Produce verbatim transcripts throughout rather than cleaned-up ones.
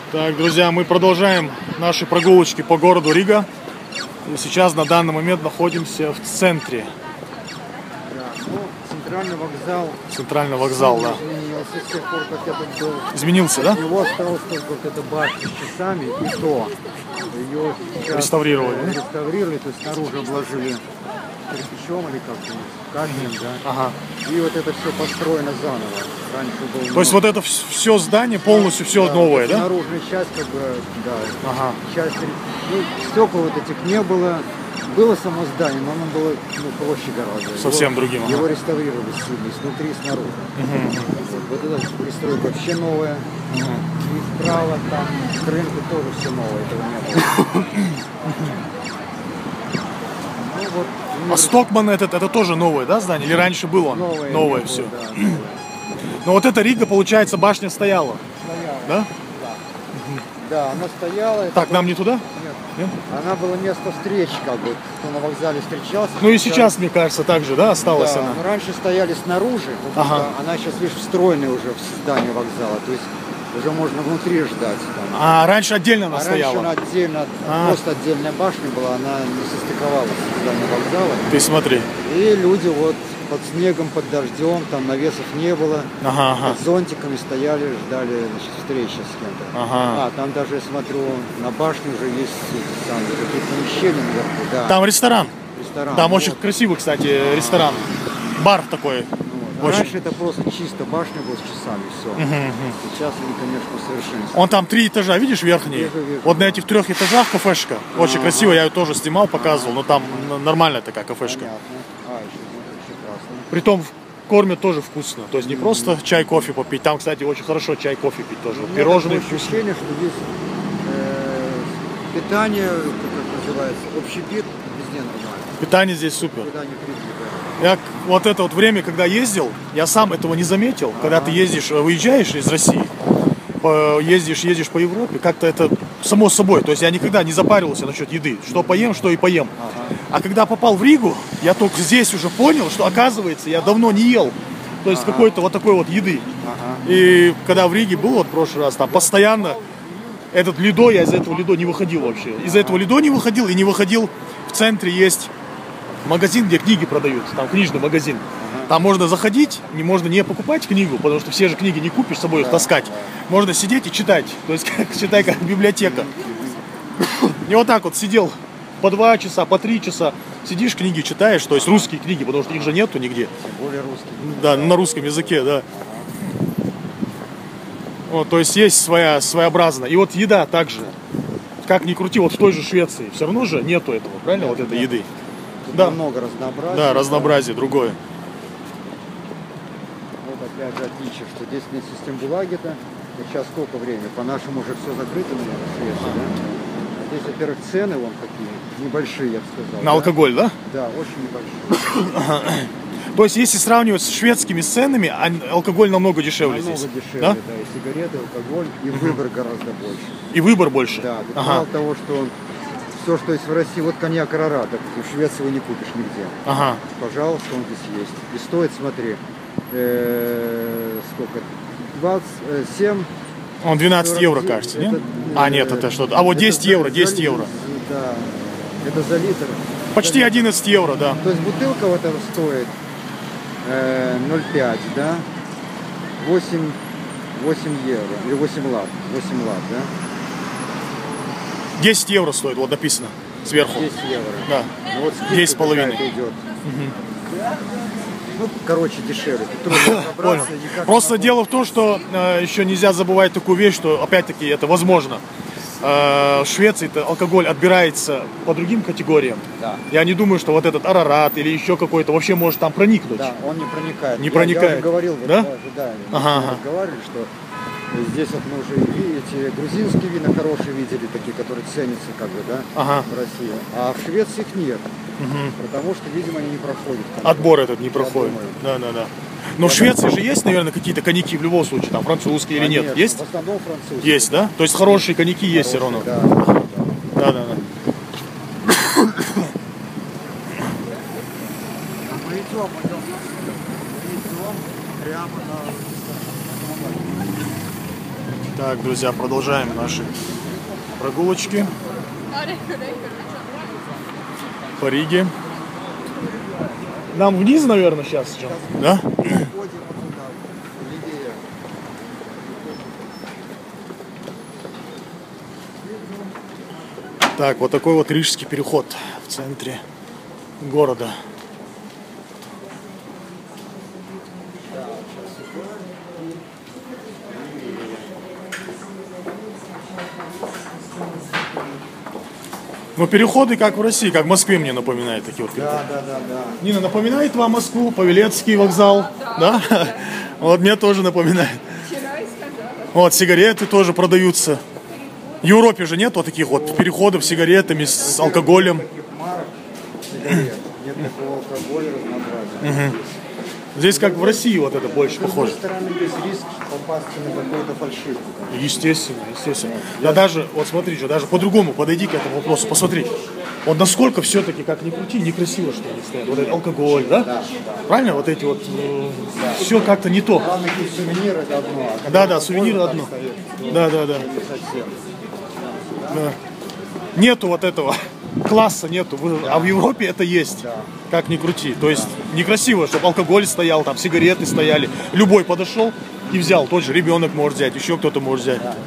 Так, друзья, мы продолжаем наши прогулочки по городу Рига. И сейчас на данный момент находимся в центре. Да, ну, центральный вокзал. Центральный вокзал, да. Изменился с тех пор, как это был. Изменился, да? У него осталось только вот эта башня с часами, и то. Ее сейчас реставрировали, да? реставрировали, то есть снаружи обложили кирпичом или как-то, камнем, да. Ага. И вот это все построено заново. Раньше было. То есть вот это все здание полностью все да, новое, да? Наружная часть, как бы, да. Ага. Часть, ну, стекол вот этих не было. Было само здание, но оно было, ну, проще гораздо. Совсем его, другим. Ага. Его реставрировали сильно, изнутри и снаружи. Угу. Вот эта пристройка вообще новая. Угу. И справа там к рынку тоже все новое, этого не было. Ну, вот, а Стокман этот, это тоже новое, да, здание? Или раньше было? Новое, новое было, все. Да, новое. Но вот эта Рига, получается, башня стояла. Стояла. Да? Да. Да, она стояла. Так, нам не туда? Нет. Нет? Она была место встреч, как бы, кто на вокзале встречался. Ну и сейчас, мне кажется, так же, да, осталась да, она? но раньше стояли снаружи, ага. Она сейчас, видишь, встроенная уже в здание вокзала, то есть уже можно внутри ждать. Там. А раньше отдельно она а стояла? раньше она отдельно, а. просто отдельная башня была, она не состыковалась с зданием вокзала. Ты смотри. И люди вот под снегом, под дождем, там навесов не было, ага, ага. под зонтиками стояли, ждали, значит, встречи с кем-то. Ага. А, там даже, я смотрю, на башне уже есть там какие-то помещения наверху, да. Там ресторан. Ресторан. Там вот. очень красивый, кстати, ресторан. Бар такой. Вот. Очень. Раньше это просто чисто башня была с часами, все. Угу, угу. Сейчас они, конечно, совершенствуют. Он там три этажа, видишь, верхний? Вижу, вижу. Вот на этих трех этажах кафешка. Очень ага. красиво, я ее тоже снимал, показывал, но там нормальная такая кафешка. Понятно. А, еще прекрасно. Притом кормят тоже вкусно. То есть не просто чай, кофе попить. Там, кстати, очень хорошо чай, кофе пить тоже. У меня Пирожные такое вкусные. ощущение, что здесь э, питание, как это называется, общепит, везде нормально. Питание здесь супер. Питание критика. Я вот это вот время, когда ездил, я сам этого не заметил. Ага. Когда ты ездишь, выезжаешь из России, ездишь, ездишь по Европе, как-то это само собой. То есть я никогда не запаривался насчет еды. Что поем, что и поем. Ага. А когда попал в Ригу, я только здесь уже понял, что, оказывается, я давно не ел. То есть ага. какой-то вот такой вот еды. Ага. И когда в Риге был вот в прошлый раз, там постоянно этот Лидо, я из этого Лидо не выходил вообще. Из этого Лидо не выходил и не выходил. В центре есть магазин, где книги продаются, там книжный магазин. Ага. Там можно заходить, не можно не покупать книгу, потому что все же книги не купишь, с собой их таскать. Можно сидеть и читать, то есть как, читай как библиотека. И вот так вот сидел по два часа, по три часа, сидишь, книги читаешь, то есть русские книги, потому что их же нету нигде. Тем более русские. Да, на русском языке, да. Вот, то есть есть своя, своеобразная. И вот еда также. Как ни крути, вот в той же Швеции все равно же нету этого, правильно, нет, вот этой нет. еды. Тут да. много разнообразия. Да, разнообразие да. другое. Вот опять же отличие, что здесь нет систем ГУЛАГа-то. Сейчас сколько времени? По-нашему уже все закрыто, наверное, в Швеции, да? Здесь, во-первых, цены вон какие, небольшие, я бы сказал. На да? алкоголь, да? Да, очень небольшие. То есть, если сравнивать с шведскими ценами, алкоголь намного дешевле намного здесь. дешевле, да? да, и сигареты, алкоголь, и выбор гораздо больше. И выбор больше? Да, ага. мало того, что все, что есть в России, вот коньяк Арарат, в Швеции его не купишь нигде. Ага. Пожалуйста, он здесь есть. И стоит, смотри, э, сколько, двадцать семь... Он двенадцать евро, кажется, нет? Это, а, нет, это что-то. А вот десять евро, десять евро. Да, это за литр. Почти одиннадцать евро, да. То есть бутылка вот эта стоит э, ноль пять, да? восемь, восемь евро, или восемь лат, восемь лат, да? десять евро стоит, вот написано сверху. десять евро. Да. Ну, вот десять с половиной. Идет. Угу. Ну, короче, дешевле. Понял. Просто могу. Дело в том, что э, еще нельзя забывать такую вещь, что опять-таки это возможно. Э, в Швеции алкоголь отбирается по другим категориям. Да. Я не думаю, что вот этот Арарат или еще какой-то вообще может там проникнуть. Да, он не проникает. Не я, проникает. Я уже говорил, вот, да? даже, да, ага, мы ага. разговаривали, что здесь вот мы уже эти грузинские вина хорошие видели, такие, которые ценятся как бы, да, ага. в России. А в Швеции их нет. Угу. Потому что, видимо, они не проходят. Отбор этот не проходит. Да, да, да. Но я в Швеции так... же есть, наверное, какие-то коньяки в любом случае, там французские или нет? Есть? В основном французские. Есть, да? То есть хорошие коньяки есть все равно. Да, да, да. да. Мы идем, идем, идем прямо на... Так, Так, друзья, продолжаем наши прогулочки по Риге. Нам вниз, наверное, сейчас, да? Так, вот такой вот Рижский переход в центре города. Ну, переходы, как в России, как в Москве мне напоминает такие вот переходы. Да, да, да, да. Нина, напоминает вам Москву, Павелецкий вокзал? Да? да? Вот мне тоже напоминает. Вот, сигареты тоже продаются. В Европе же нет вот таких вот переходов с сигаретами, с алкоголем. Сигарет. Нет такого алкоголя, разнообразия. Угу. Здесь как в России вот это больше похоже. С другой стороны, без риска попасть на какую-то фальшивку. Естественно, естественно. Да даже, вот смотри, что даже по-другому подойди к этому вопросу, посмотри. Вот насколько все-таки, как ни крути, некрасиво, что они стоят. Вот этот алкоголь, да? Да, да. Правильно? Вот эти вот, э, да. Все как-то не то. Главное, какие сувениры это одно. А да, да, сувениры одно. Стоит, да, да, да. да. Нету вот этого класса, нету. Да. А в Европе это есть. Да. Как ни крути. То есть да. Некрасиво, чтобы алкоголь стоял, там сигареты стояли. Любой подошел и взял. Тот же ребенок может взять, еще кто-то может взять. Да.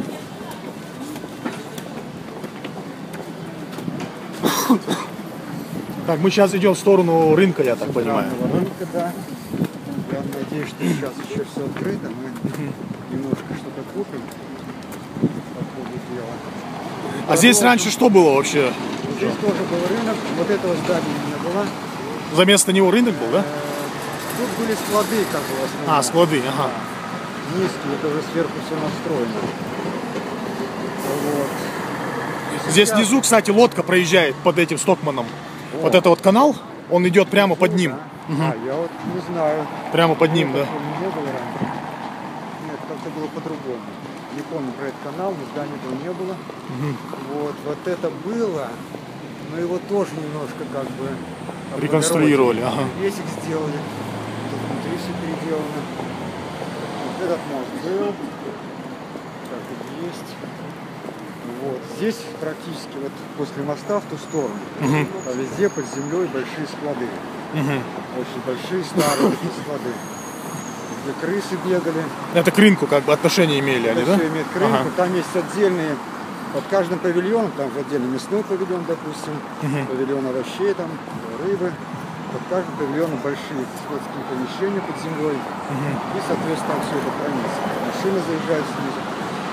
Так, мы сейчас идем в сторону рынка, я так понимаю. Рынка, да. Я надеюсь, что сейчас еще все открыто. Мы угу. немножко что-то купим. По ходу дела. А здесь раньше что было вообще? Здесь тоже был рынок. Вот этого здания не было. За место него рынок был, да? Тут были склады, как бы в основном. А, склады, ага. Низкие, это уже сверху все настроено. Вот. Здесь сейчас... внизу, кстати, лодка проезжает под этим Стокманом. О. Вот это вот канал, он идет прямо под ним. Да. Угу. А, я вот не знаю. Прямо под ним, да? Не было раньше. Нет, как-то было по-другому. Не помню про этот канал, но здания этого не было. Угу. Вот, вот это было, но его тоже немножко как бы реконструировали. Ага. Весик сделали. Тут внутри все переделано. Вот этот мост был. Так, и есть. Вот. Здесь практически вот после моста в ту сторону. Угу. А везде под землей большие склады. Угу. Очень большие старые склады. Где крысы бегали. Это к рынку как бы отношение имели это они, да? Все имеет к рынку. Ага. Там есть отдельные, под каждым павильоном, там же отдельный мясной павильон, допустим, угу. павильон овощей, там, рыбы. Под каждым павильоном большие складские помещения под землей. Угу. И, соответственно, там все это хранится. Машины заезжают снизу.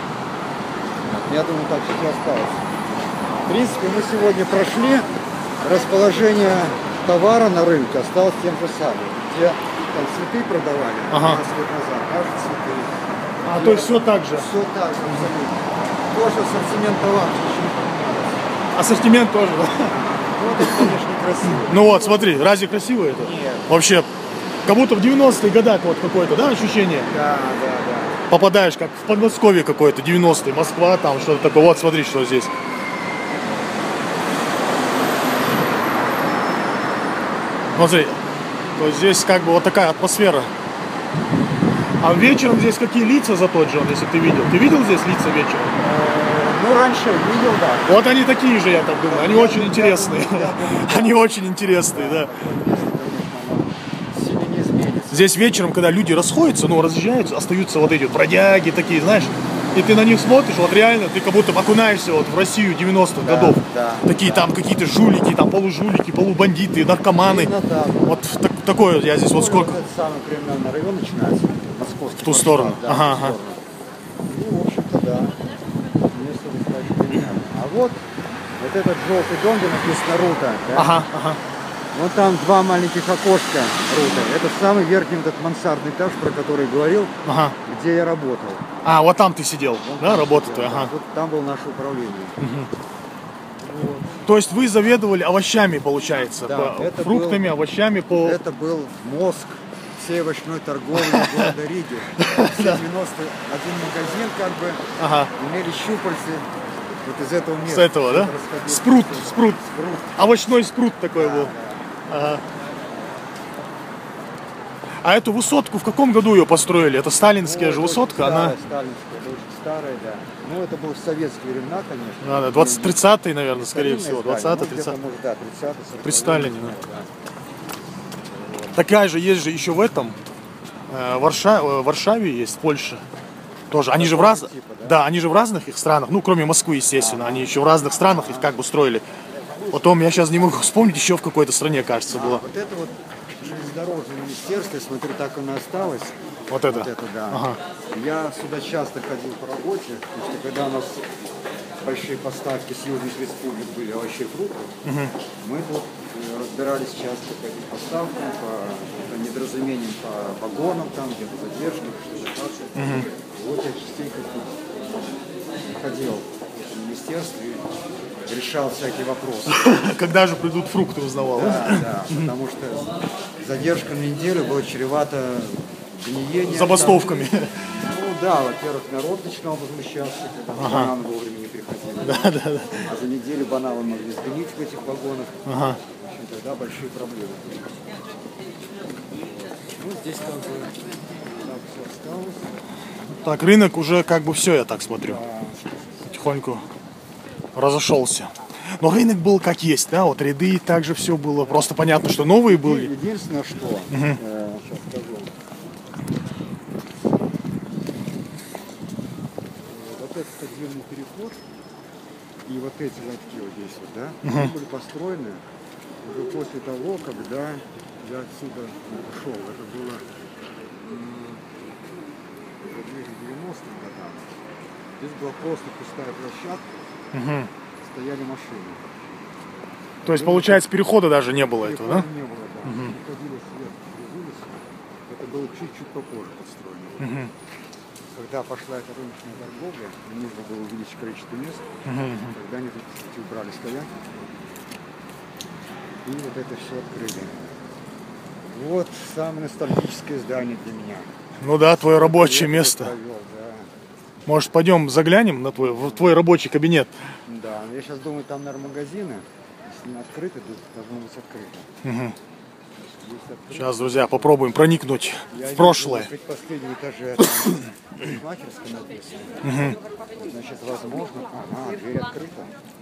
Я думаю, так все и осталось. В принципе, мы сегодня прошли. Расположение товара на рынке осталось тем же самым. Где там цветы продавали ага. двадцать лет назад, даже цветы. А, то есть все так же? Все так же, абсолютно. Тоже ассортимент товаров ничего не поменялось. Ассортимент тоже, да? Ну, это, конечно, красиво. Ну вот, смотри, разве красиво это? Нет. Вообще, как будто в девяностые годах вот какое-то, да, ощущение? Да, да, да. Попадаешь, как в Подмосковье какое-то, девяностые, Москва, там что-то такое. Вот, смотри, что здесь. Смотри, то есть здесь как бы вот такая атмосфера. А вечером здесь какие лица за тот же, если ты видел? Ты видел здесь лица вечером? Ну, раньше видел, да. Вот они такие же, я так думаю. Они очень интересные. Они очень интересные, да. Здесь вечером, когда люди расходятся, ну, разъезжаются, остаются вот эти вот бродяги такие, знаешь. И ты на них смотришь, вот реально, ты как будто окунаешься вот в Россию девяностых да, годов. Да, такие да. Там какие-то жулики, там полужулики, полубандиты, наркоманы. Именно, да, вот так, такое я здесь ну, вот сколько. Вот этот самый криминальный район начинается, московский. В ту сторону. Да, ага, в ту сторону. Ну, в общем-то, да. Место достаточно криминальное. А вот, вот этот желтый дом, где написано Рута. Да? Ага, ага. Вот там два маленьких окошка Рута. Это самый верхний этот мансардный этаж, про который говорил, ага. где я работал. А, вот там ты сидел, вот да, работал ты, ага. Вот там было наше управление. Угу. Вот. То есть вы заведовали овощами, получается, да, по, это фруктами, был, овощами по... Это был мозг всей овощной торговли города Риги. Все девяносто один магазин, как бы, ага. имели щупальцы вот из этого места. С этого, да? Спрут, спрут, спрут. Овощной спрут такой да, был. Да. Ага. А эту высотку в каком году ее построили? Это сталинская Ну, же это высотка, очень старая, она... сталинская, это очень старая, да. Ну, это было в советские времена, конечно. Да, да, двадцать тридцатый, наверное, скорее Старинное всего. здание, двадцатый, ну, где-то, тридцатый. может, да, тридцатый, сороковой. При Сталине, да. Да. Такая же есть же еще в этом, э, Варша... в Варшаве есть, в Польше. Тоже. Они же в раз... Типа, да? Да, они же в разных их странах, ну, кроме Москвы, естественно, они еще в разных странах их как бы строили. Потом, я сейчас не могу вспомнить, еще в какой-то стране, кажется, А, было. вот это вот железнодорожное министерство, смотрю, так оно осталось. Вот это? Вот это, да. Ага. Я сюда часто ходил по работе, потому что когда у нас большие поставки с южных республик были овощей и фруктов, Угу. мы тут э, разбирались часто по этим поставкам, по, по недоразумениям, по вагонам, там где-то задержки, что-то так. Угу. Вот я частенько тут ходил в министерстве и решал всякие вопросы. Когда же придут фрукты, узнавал? Да, да, потому что задержка на неделю была чревата гниением. Забастовками. Там. Ну да, во-первых, народ начинал возмущаться, когда Ага. бананы вовремя не приходили. Да, да, да. А за неделю бананы могли сгнить в этих вагонах. Ага. В общем, тогда большие проблемы. Ну, здесь как бы так все осталось. Так, рынок уже как бы все, я так смотрю. А, Потихоньку разошелся. Но рынок был как есть, да, вот ряды также все было. Просто понятно, что новые были. единственное, что, э, сейчас скажу. Вот этот подземный переход и вот эти лотки вот здесь вот, да, они были построены уже после того, когда я отсюда ушел. Это было м, ближе к девяностым годам. Здесь была просто пустая площадка, Мгм. стояли машины. То есть, получается, перехода даже не было этого, да? Перехода не было, да. Переходили сверху через улицу. Это было чуть-чуть попозже построено. Мгм. Когда пошла эта рыночная торговля, нужно было увеличить количество мест, Мгм. когда они тут, кстати, убрали стоянки. И вот это все открыли. Вот самое ностальгическое здание для меня. Ну да, твое рабочее Я тут место. провел, да. Может, пойдем заглянем на твой, в твой рабочий кабинет? Да, но я сейчас думаю, там, наверное, магазины. Если не открыты, то должно быть открыто. Мгм. Если открыто, Сейчас, друзья, попробуем проникнуть я в вижу, прошлое. на предпоследнем этаже там парикмахерская написано. Значит, возможно, ага, дверь открыта.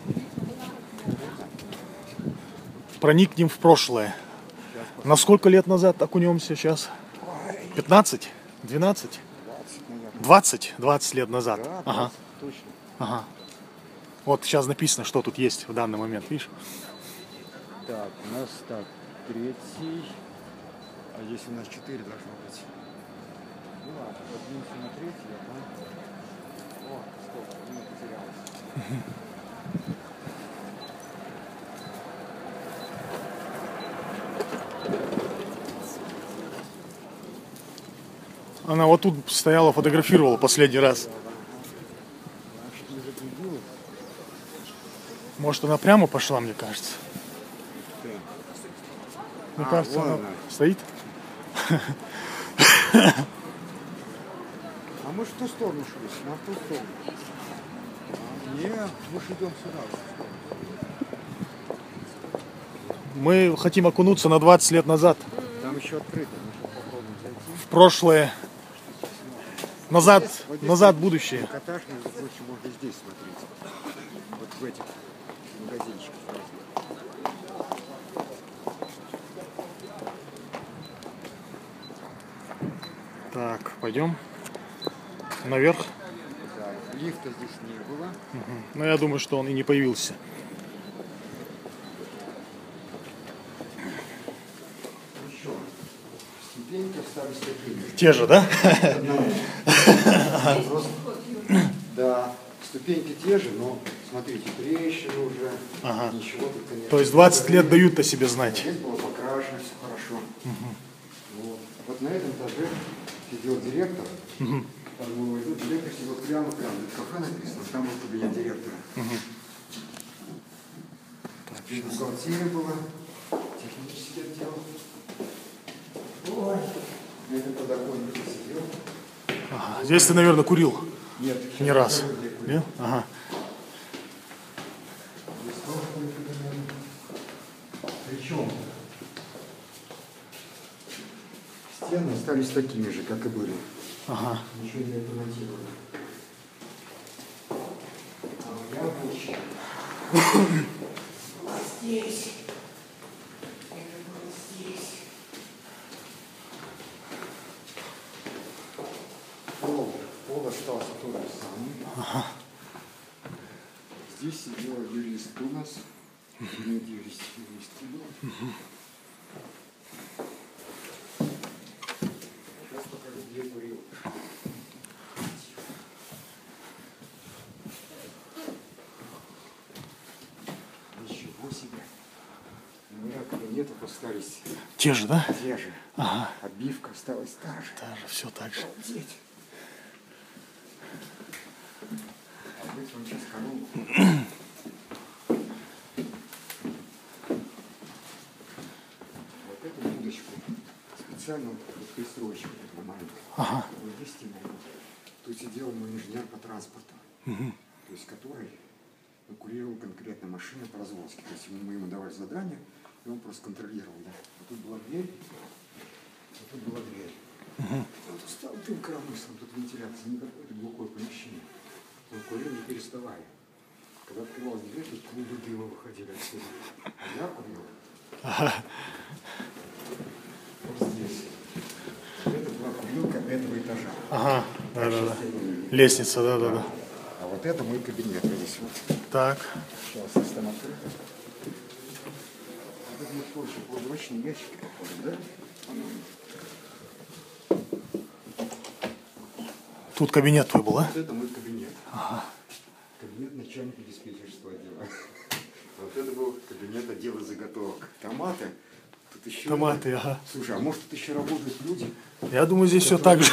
Проникнем в прошлое. На сколько лет назад окунемся сейчас? пятнадцать? двенадцать? двадцать, наверное. двадцать? двадцать лет назад. Да, Ага. двадцать, точно. Ага. Вот сейчас написано, что тут есть в данный момент, видишь? Так, у нас так, третий, а здесь у нас четыре должно быть. Ну ладно, поднимемся на третий, а там... О, стоп, не потерялась. Она вот тут стояла, фотографировала последний раз. Значит, не заблудилась. Может, она прямо пошла, мне кажется. Мне А, кажется, вон она она. стоит. А мы же в ту сторону шли, на ту сторону. А, не, мы же идем сюда. в ту сторону. Мы хотим окунуться на двадцать лет назад. Там еще открыто, мы сейчас попробуем зайти. В прошлое. Назад, Вот здесь назад вот будущее. трикотаж, между прочим, можно здесь смотреть. Вот в этих магазинчиках разных. Так, пойдем наверх. Да, лифта здесь не было. Но я думаю, что он и не появился. Еще. Ступеньки остались такими. Те же, да? Просто, да, ступеньки те же, но смотрите, трещины уже, Ага. ничего тут, конечно. То есть двадцать лет дают о себе знать. Здесь было покрашено, все хорошо. Вот. Вот на этом этаже сидел директор. Там его идут, директор сидел прямо-прямо. Это кафе написано, там был кабинет директора. Здесь бухгалтерия была, технический отдел. Ой, на этом подоконнике сидел. Ага. Здесь ты, наверное, курил Нет, не раз. Нет? Ага. Причем стены стены остались такими же, как и были. Ага. Ничего не ремонтировали. А рабочие. Здесь. Пол, пол остался тот же самый. Ага. Здесь сидела юрист у нас. Не юрист, юрист был. Сейчас покажу, где курил. Ничего себе. Номера кабинетов остались Те же, да? те же. Ага. Обивка осталась та же. Та же, все так же. Обалдеть. А вы вам сейчас корову. Вот эту удочку специально вот пристроечку такую маленькую. Ага. Вот здесь стена. Тут сидел мой инженер по транспорту. Угу. То есть который ну, курировал конкретно машины по развозке. То есть мы ему давали задание, и он просто контролировал. Да? Вот тут была дверь, вот тут была дверь. Угу. Вот стал дым коромыслом, тут вентиляция, не какое-то глухое помещение. Он курил не переставая. Когда открывалась дверь, тут клубы дыма выходили отсюда. А я курил. Ага. Вот здесь. Вот это была курилка этого этажа. Ага. Да, да, да. Лестница, да, да, да. А вот это мой кабинет. Здесь вот. Так. Сейчас здесь там открыто. Это будет больше прозрачные ящики, похоже, да? Тут кабинет твой был, а? Вот это мой кабинет. Ага. Кабинет начальника диспетчерского отдела. Вот это был кабинет отдела заготовок. Томаты. Тут еще... Томаты, ага. Слушай, а может тут еще работают люди? Я думаю, здесь все так же.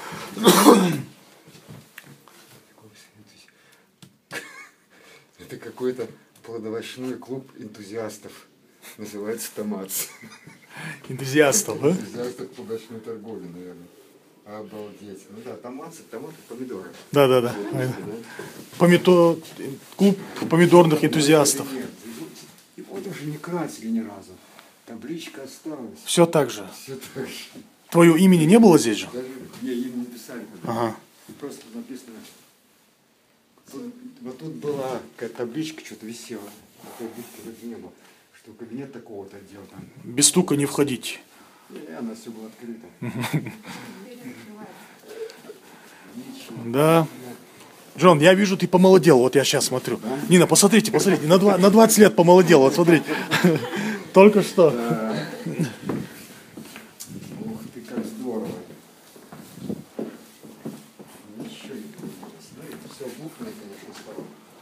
Это какой-то плодовочной клуб энтузиастов. Называется «Томатс». Энтузиастов, да? Энтузиастов плодовочной торговли, наверное. Обалдеть. Ну да, томаты, томаты, помидоры. Да, да, да. Помидор... Клуб помидорных энтузиастов. Его даже не красили ни разу. Табличка осталась. Все так же. Все так же. Твое имени не было здесь же? Даже мне имя не писали. Ага. Просто написано. Вот, вот тут была какая-то табличка, что-то висела. А таблички вроде не было. Что кабинет такого-то отдела там. Без стука не входить. И она все была открыта. Да. Джон, я вижу, ты помолодел. Вот я сейчас смотрю. Да? Нина, посмотрите, посмотрите. На, два, на двадцать лет помолодел. Вот смотрите. Только что. Да. Ух ты, как здорово. Ничего не поменялось. Ну, это все буквы, конечно, стало.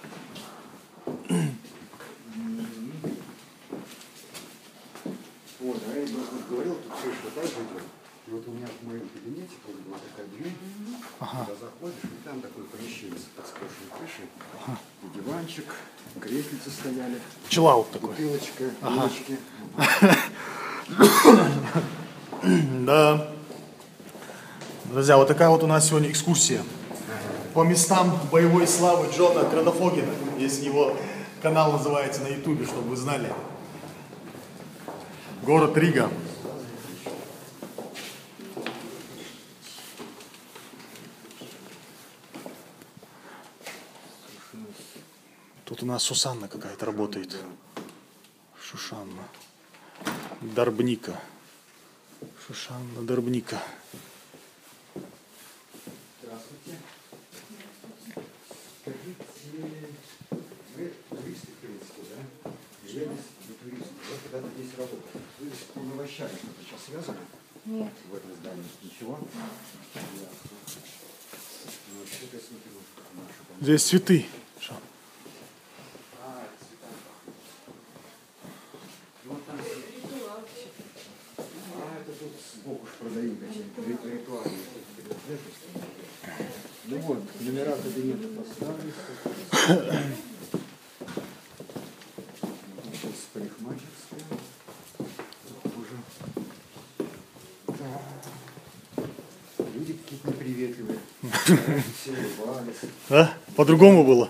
Вот, а я вот говорил, тут крыша так же идет. И вот у меня в моем кабинете была такая дверь. Ага. Когда заходишь, и там такое помещение с подскошенной крышей. Ага. И диванчик, креслицы стояли. Чиллаут такой. Бутылочка, ага. булочки. Да. Друзья, вот такая вот у нас сегодня экскурсия по местам боевой славы Джона Кранофогена. Если его канал называется на ютубе, чтобы вы знали. Город Рига. Тут у нас Сусанна какая-то работает. Шушанна. Дарбника. Шушанна Дарбника. Здравствуйте. Скажите, вы туристы, в принципе, да? Я не турист. Вы когда-то здесь работали. Вы с овощами что-то сейчас связаны? Нет. В этом здании? Ничего? Ясно. Ну, что-то я смотрю. Здесь цветы. Шо? Сбоку ж продают эти ритуальные принадлежности. Ну вот, номера кабинета поставили. Сейчас парикмахерская. Уже. Да. Люди какие-то неприветливые. Все улыбались. Да? По-другому было.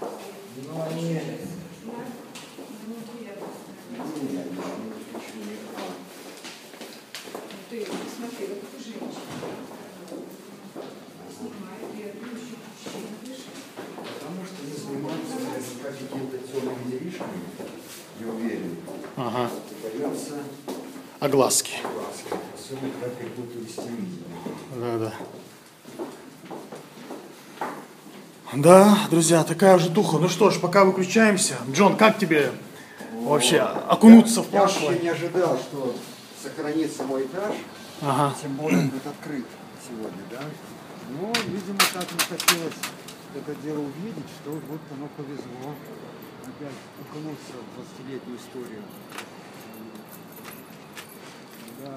Ну, они... Огласки. Особенно, как их будут вести. Да, да. Да, друзья, такая уже туха. Ну что ж, пока выключаемся. Джон, как тебе вообще окунуться в Я прошлое? вообще не ожидал, что сохранится мой этаж. Ага. Тем более он будет открыт сегодня, да. Но, видимо, так не хотелось это дело увидеть, что вот оно повезло. Опять окунуться в двадцатилетнюю историю. Да.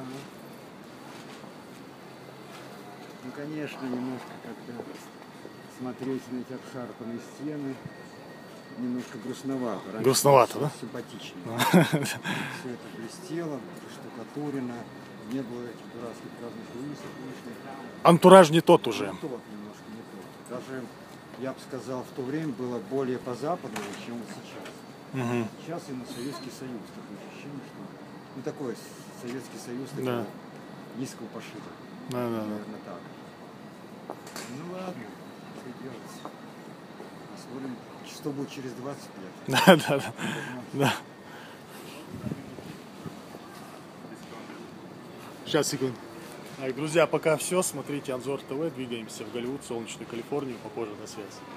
Ну, конечно, немножко как-то смотреть на эти обшарпанные стены немножко грустновато. Раньше Грустновато, было да? Симпатичнее. Все это блестело, штукатурено, не было этих дурацких разных вывесок лишних. Антураж не тот уже. Не тот, немножко не тот. Даже, я бы сказал, в то время было более по-западному, чем вот сейчас. Угу. Сейчас и на Советский Союз такое ощущение, что ну такой Советский Союз такого Да. низкого пошиба. Да, да, да. Наверное, так. Ну ладно, что делать? Посмотрим, что будет через двадцать лет. Да, да, да. Да. Сейчас, секунду. Так, друзья, пока все. Смотрите Анзор ТВ. Двигаемся в Голливуд, солнечную Калифорнию. Попозже на связь.